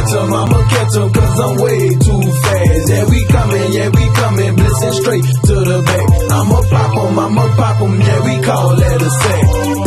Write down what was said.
catch 'em, cause I'm way too fast. Yeah, we coming, blissing straight to the back. I'ma pop 'em, yeah, we call that a sack.